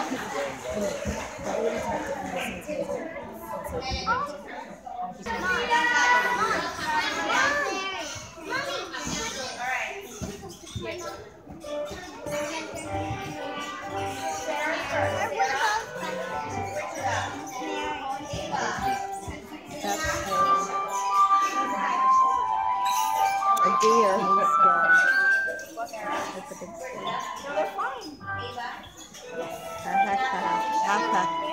A deer. He's scared. That's a big scared. Ha ha ha ha ha.